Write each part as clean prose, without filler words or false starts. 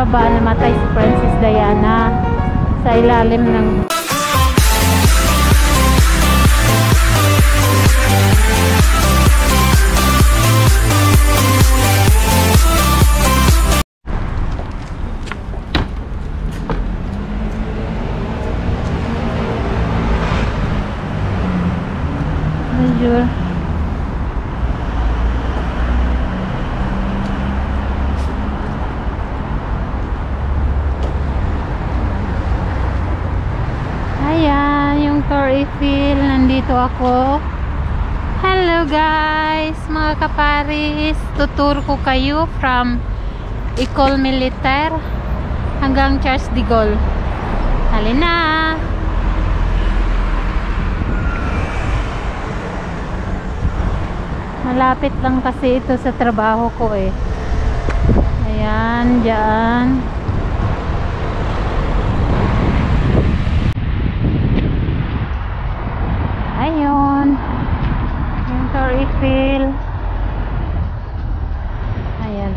baba namatay si Princess Diana sa ilalim ng medyo Eiffel, nandito ako. Hello guys, mga kaparis, tuturo ko kayo from École Militaire hanggang Charles de Gaulle. Halina! Malapit lang kasi ito sa trabaho ko eh. Ayan, dyan. Ayun, yung Tour Eiffel. Ayan.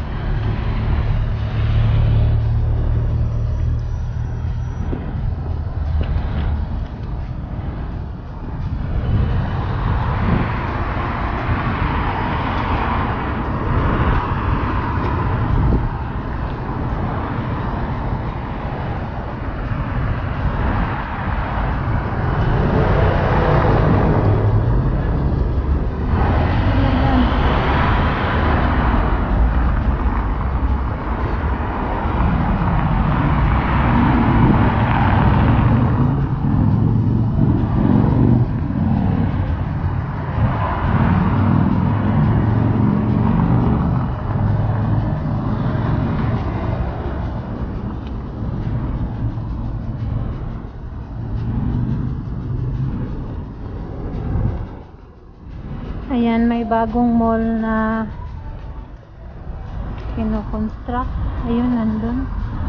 Ayan, may bagong mall na kino-construct. Ayun, nandun.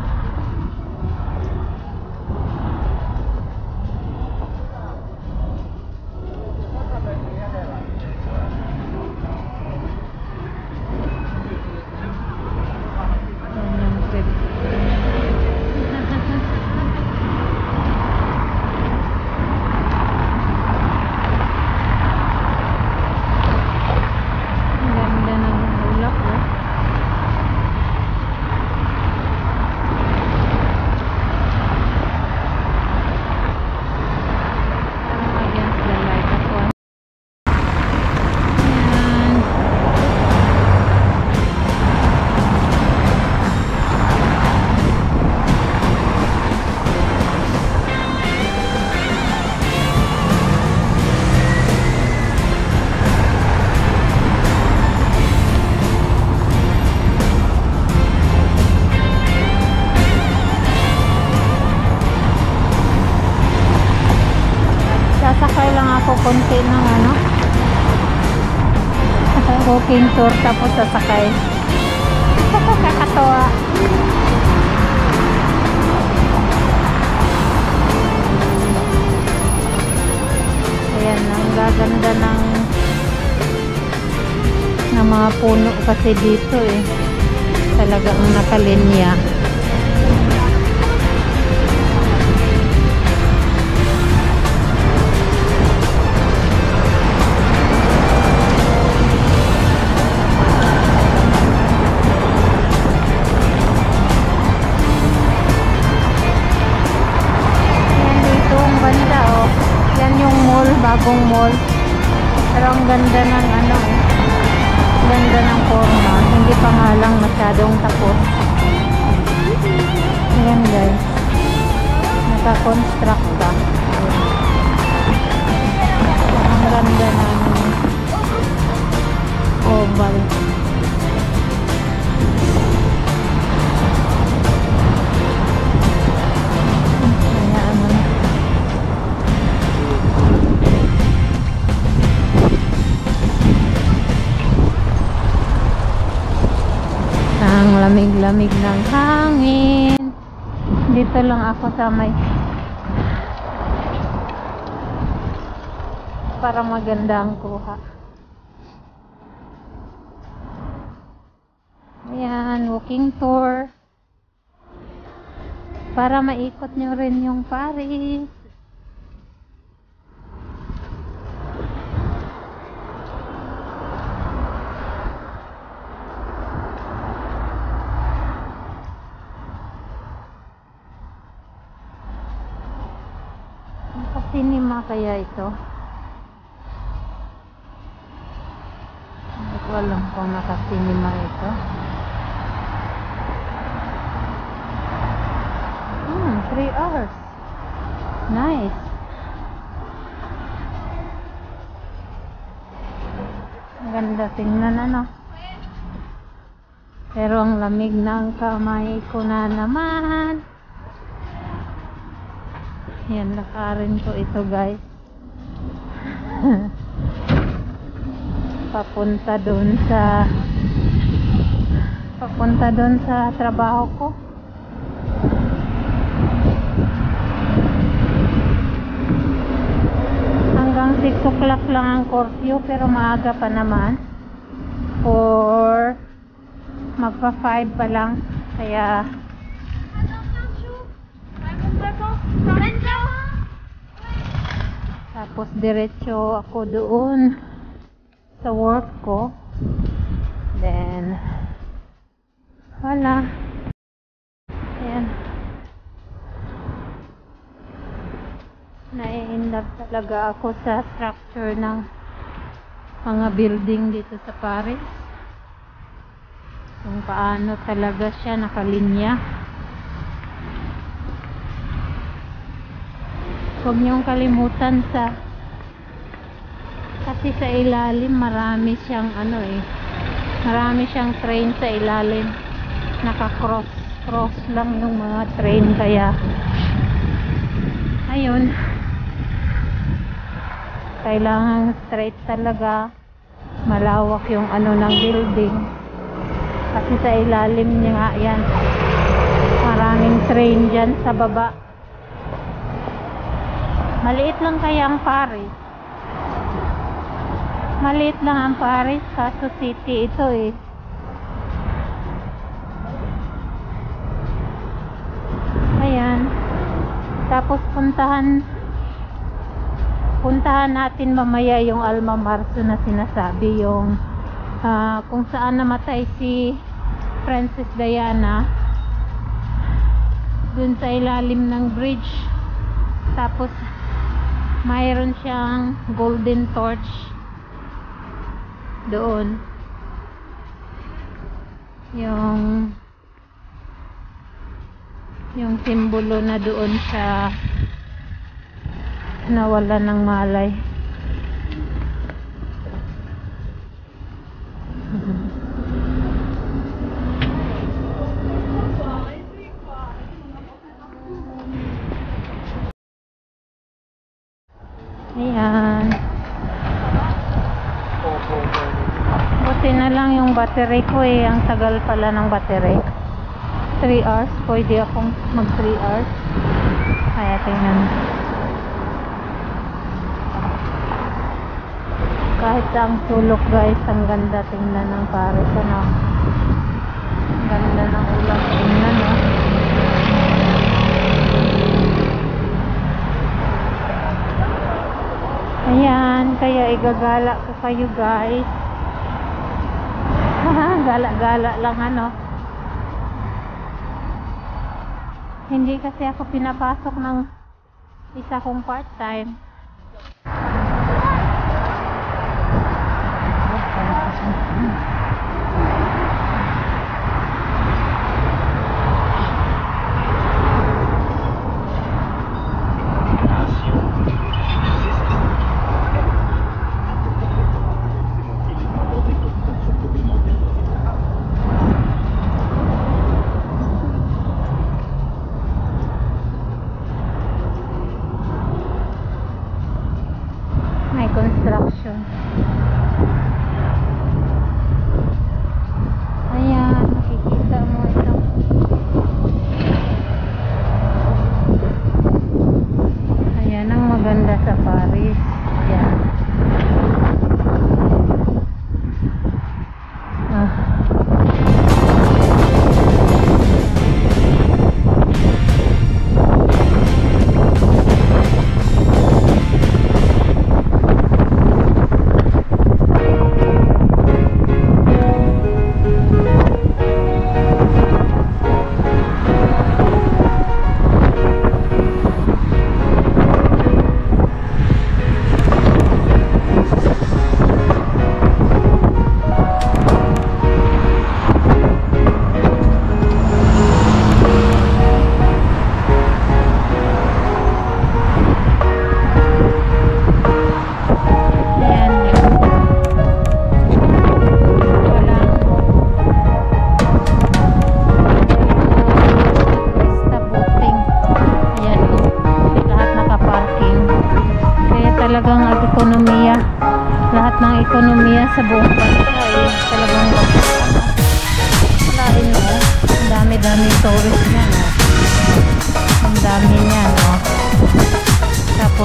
Sasakay lang ako konti ng ano walking tour tapos sasakay. Kakatawa. Ayan, ang gaganda ng mga puno kasi dito eh. Talagang nakalinya. Bagong mall, pero ang ganda ng ano, ganda ng forma, hindi pa nga lang masyadong tapos. Ayan guys, naka-construct pa. Ang ganda ng oval. Ang lamig-lamig ng hangin. Dito lang ako sa may para maganda ang kuha. Ayan, walking tour. para maikot nyo rin yung Paris. Cinema kaya ito? Hindi ko alam kung naka-cinema ito. 3 hours. Nice. Ang ganda tingnan, ano? Pero ang lamig ng kamay ko na naman. Yan, lakarin ko ito, guys. Papunta doon sa trabaho ko. Hanggang 6 o'clock lang ang curfew, pero maaga pa naman. Or magpa 5 pa lang. Kaya tapos diretso ako doon sa work ko. Then wala. Ayan. Nai-inlove talaga ako sa structure ng mga building dito sa Paris. Kung paano talaga siya nakalinya. Huwag niyong kalimutan kasi sa ilalim marami siyang marami siyang train sa ilalim. Naka-cross lang yung mga train, kaya ayun, kailangan straight talaga, malawak yung ng building kasi sa ilalim niya nga yan, maraming train dyan sa baba. Maliit lang kaya ang Paris. Maliit lang ang Paris, kaso city ito eh. Ayan. Tapos puntahan natin mamaya yung Alma Marso na sinasabi, yung kung saan namatay si Princess Diana, dun sa ilalim ng bridge. Tapos mayroon siyang golden torch doon, yung simbolo na doon siya nawala ng malay. Ayan. Buti na lang yung battery ko eh. Ang tagal pala ng battery. 3 hours. Pwede akong mag 3 hours. Kaya tingnan. Kahit ang sulok, guys, ang ganda tingnan ng Paris. Ang ganda ng ulam tingnan, no? Ayan, kaya igagala ko kayo, guys. Gala-gala lang, Hindi kasi ako pinapasok ng isa kong part-time.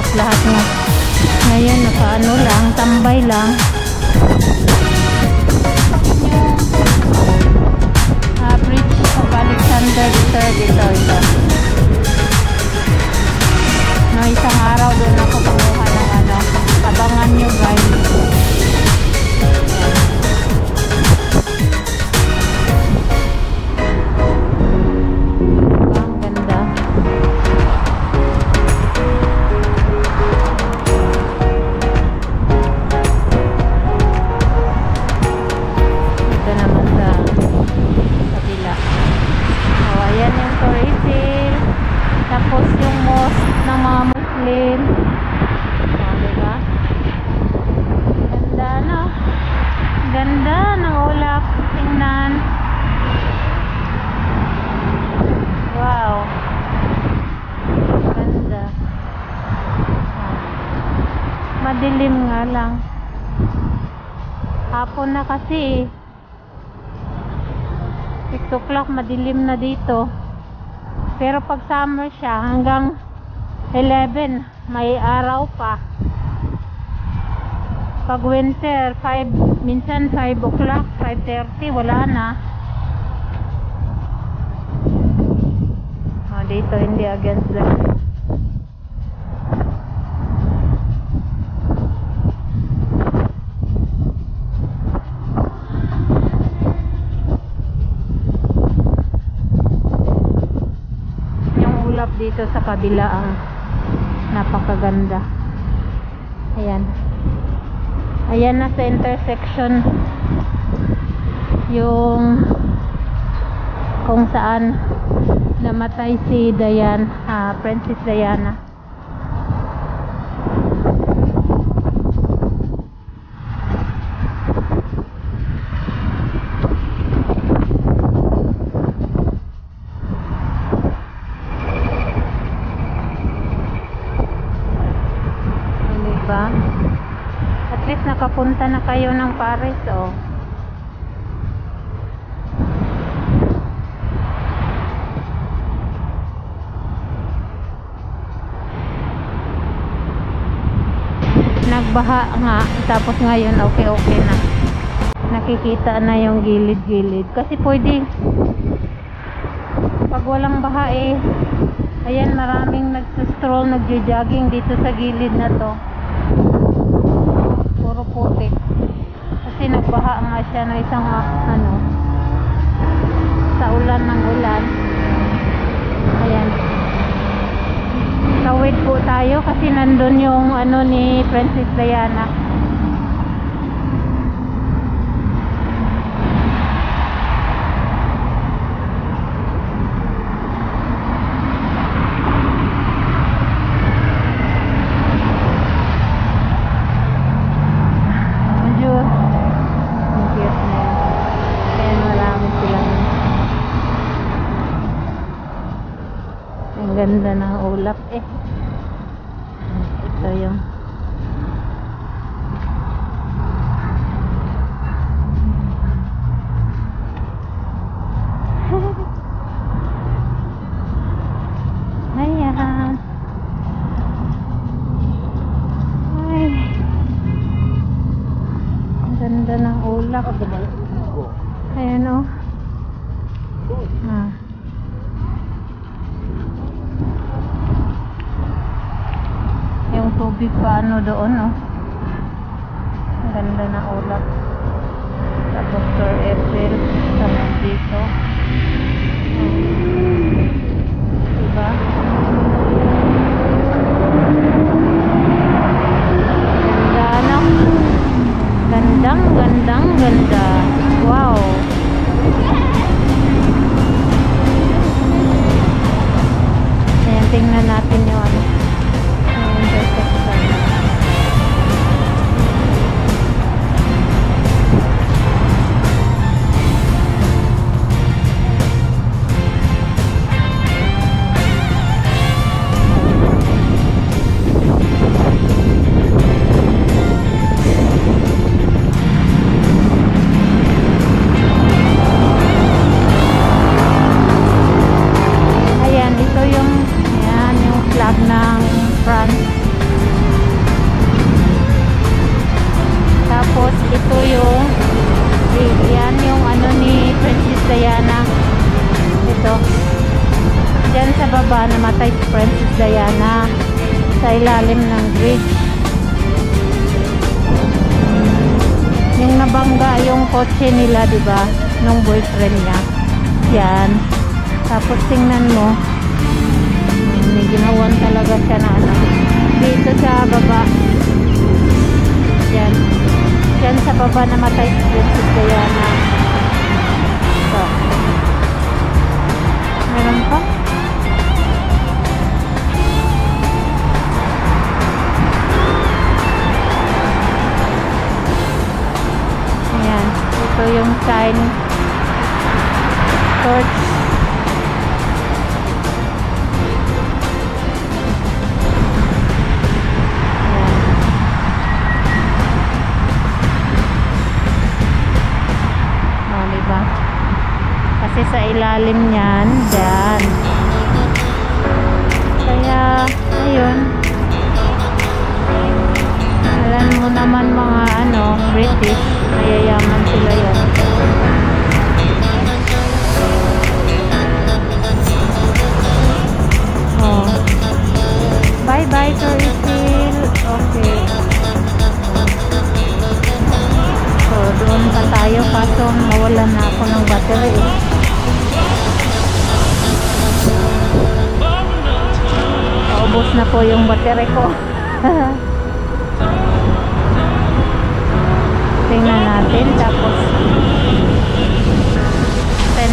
lahat nga. Ngayon, nakaano lang, tambay lang. Bridge of Alexander III, ito. No, isang araw doon ako kumuha ng ano. Abangan nyo guys. Ang ganda. Ito naman sa kabila. Oh, ayan yung Torresil. Tapos yung mosque ng mga Muslim. Oh, diba? Ganda, no? Ganda ng ulap. Tingnan. Wow. Ganda. Oh. Madilim nga lang. Hapon na kasi. 6 o'clock, madilim na dito. Pero pag summer siya, hanggang 11, may araw pa. Pag winter, 5, minsan 5 o'clock, 5:30, wala na. Oh, dito, hindi against the... Dito sa kabila ang napakaganda. Ayan. Ayan na sa intersection yung kung saan namatay si Diana, Princess Diana. At least nakapunta na kayo ng Paris, oh. Nagbaha nga, tapos ngayon okay na. Nakikita na yung gilid-gilid. Kasi pwede pag walang baha eh. Ayan, maraming nagsustroll, nagjo-jogging dito sa gilid na to. Puro putik kasi nagbaha nga siya ng isang ano sa ulan ng ulan. Ayan, tawid po tayo kasi nandun yung ano ni Princess Diana. Ganda ng ulap eh. Ito yung ayan. Ay, ganda ng ulap. Ayan o. Yung tubig pa ano doon, oh. Ang ganda na ulap. Tapos Sir April tapos dito. Diba? Ganda, no? Ganda. Wow. Ayan, tingnan natin yung ano. Yan yung ano ni Princess Diana. Ito. Diyan sa baba namatay si Princess Diana sa ilalim ng bridge. Yung nabangga yung kotse nila, di ba? Nung boyfriend niya. Yan. Tapos tingnan mo, may ginawan talaga siya na ano. Dito sa baba. Yan. Yan sa baba namatay si Princess Diana. So. Meron pa? Ayan. Ito yung sign. Torch. Kasi sa ilalim niyan, dyan. Kaya, ayun. Alam mo naman mga ano, British, mayayaman sila yan. Oh. Bye-bye, Sir Isil. Okay. So, doon pa tayo kaso mawalan na ako ng battery. Paubos na po yung battery ko. Tingnan natin tapos